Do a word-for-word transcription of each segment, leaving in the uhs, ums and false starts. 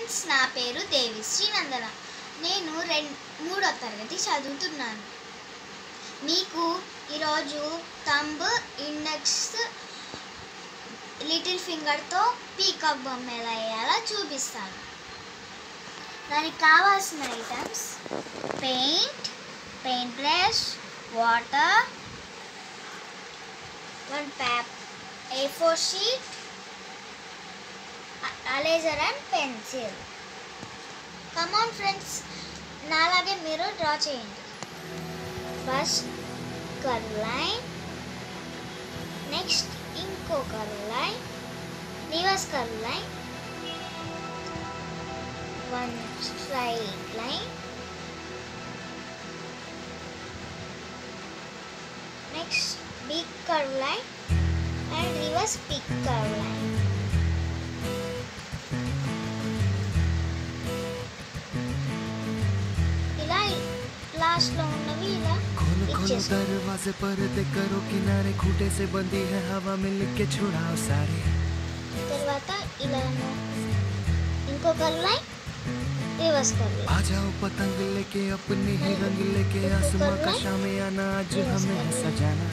Friends, నా పేరు దేవిశ్రీ నందన. నేను రెండు మూడో తరగతి చదువుతున్నాను. మీకు ఈరోజు థంబ్, ఇండెక్స్, లిటిల్ ఫింగర్తో పీకాక్ బొమ్మ ఎలా వేయాలో చూపిస్తాను. దానికి కావాల్సిన items paint, paint brush, water, one paper, A four sheet, eraser and pencil. Come on friends, నాలాగే మీరు డ్రా చేయండి. ఫస్ట్ కర్వ్ లైన్, నెక్స్ట్ ఇంకో curve line, reverse curve line, one straight line, next big curve line and reverse big curve line. ఇలా last లో ఉన్నవి ఇలా ఇచ్చేస్తాను. दरवाजे पर देख करो किनारे, खूंटे से बंधी है हवा में लिख के छुड़ाओ सारे. తర్వాత ఇలా ఇంకో curve line, reverse curve line. आ जाओ पतंग लेके अपने ही रंग लेके, आसमां का शाम आना आज हमें है सजाना.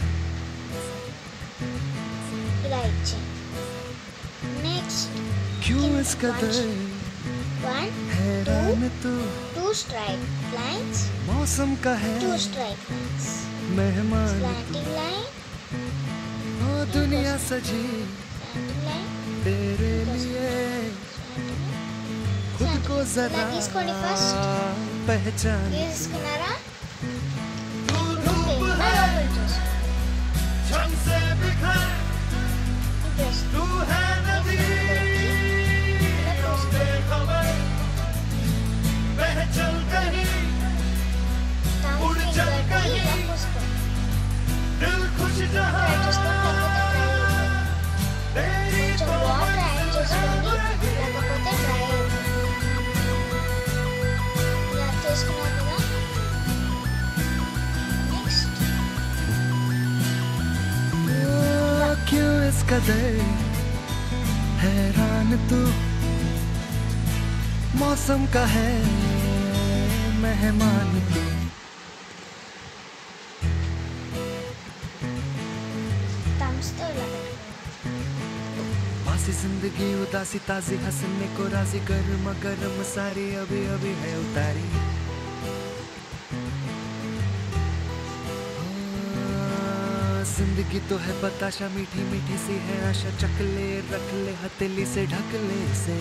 ఇలా ఇచ్చాను. నెక్స్ట్ क्यों इस कदर वन हैरान तू, टू स्ट्राइट लाइन्स, मौसम का है टू स्ट्राइट लाइन्स, मेहमान स्लैंटिंग लाइन, ओ दुनिया सजी स्लैंटिंग लाइन, तेरे लिए, खुद को जरा తీసుకోండి. ఫస్ట్ पहचान. తీసుకున్నారా? से बिखर तू है नदी, बेखबर बह चल कहीं, उड़ चल कहीं, दिल खुश जहां तेरी तो क्यों इस कदर हैरान तू, मौसम का है मेहमान तू. मासी जिंदगी उदासी ताजी, हंसने को राजी, गर्म गर्म सारी अभी अभी है उतारी. जिंदगी तो है बताशा, मीठी मीठी सी है आशा, चक ले रख ले हथेली से ढक ले से.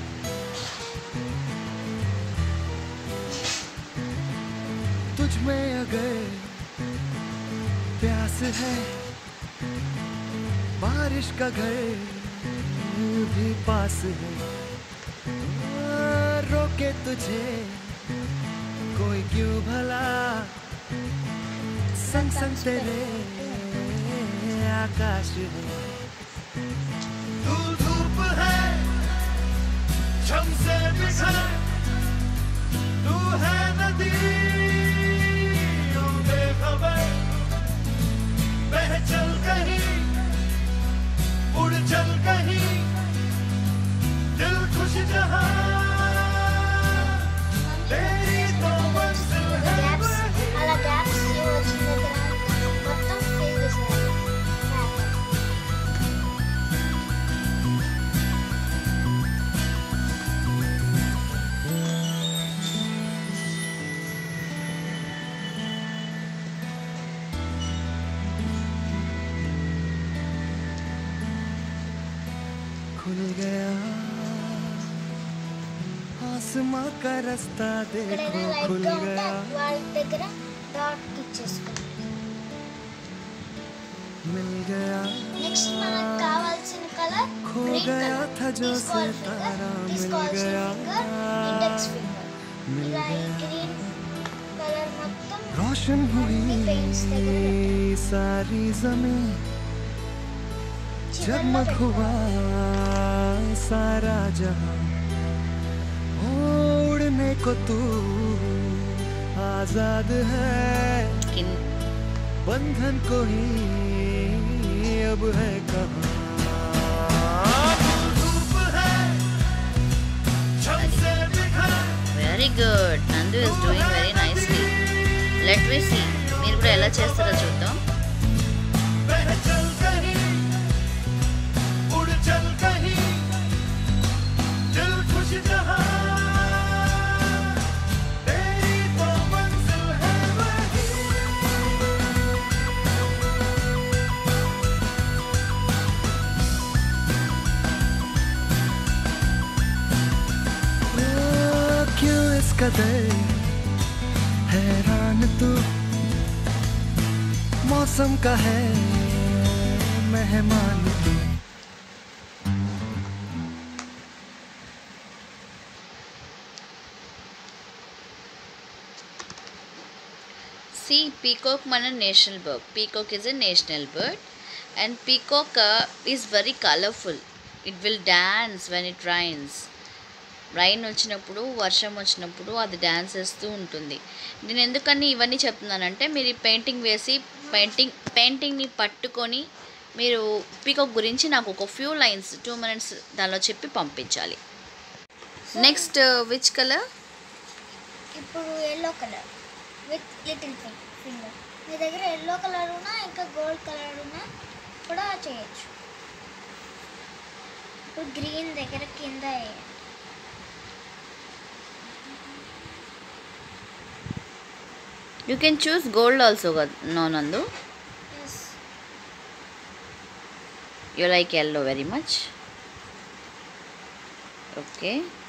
तुझ में अगर प्यास है, बारिश का घर भी पास है, रोके तुझे कोई क्यों भला, संग संग तेरे आकाश है. तू धूप है छम से बिखर, तू है नदी ओ बेखबर बह चल कहीं, उड़ चल कहीं, दिल खुश जहां तेरी तो मंजिल है. అలా గ్యాప్స్ వచ్చిన దగ్గర మొత్తం ఫిల్ చేసేయాలి. खुल गया आसमां का रास्ता देखो, खुल गया. వాళ్ళ దగ్గర డాట్ ఇచ్చేసుకోండి. मिल गया నెక్స్ట్ మనకు కావాల్సిన కలర్ खो గ్రీన్ गया కలర్. था जो తీసుకోవాలి सितारा, ఫింగర్, मिल తీసుకోవాల్సిన गया ఫింగర్ ఇండెక్స్ ఫింగర్. मिल ఇలా ఈ गया. గ్రీన్ కలర్ మొత్తం रोशन हुई पेंट्स దగ్గర పెట్టాలి. सारी जमीन, చివర్లో जगमग పెట్టాలి. हुआ सारा जहां, उड़ने को तू आजाद है, बंधन को ही अब है कहाँ. धूप है छम से very good. Nandu is doing very nicely. Let we see మీరు కూడా ఎలా చేస్తారో చూద్దాం. कदर हैरान तू मौसम का है मेहमान तू. See, peacock mana national bird. Peacock is a national bird, and peacock uh, is very colorful. It will dance when it rains. Rain వచ్చినప్పుడు వర్షం వచ్చినప్పుడు అది డ్యాన్స్ చేస్తూ ఉంటుంది. నేను ఎందుకని ఇవన్నీ చెప్తున్నానంటే మీరు పెయింటింగ్ వేసి పెయింటింగ్ పెయింటింగ్ని పట్టుకొని మీరు పీకాక్ గురించి నాకు ఒక ఫ్యూ లైన్స్ టూ మినిట్స్ దానిలో చెప్పి పంపించాలి. Next which colour? ఇప్పుడు yellow colour with little finger. మీ దగ్గర ఎల్లో కలర్ ఉన్నా ఇంకా గోల్డ్ కలర్ ఉన్నా కూడా చేయొచ్చు. ఇప్పుడు గ్రీన్ దగ్గర కింద You can choose gold also, no Nandu? Yes. You like yellow very much? Okay.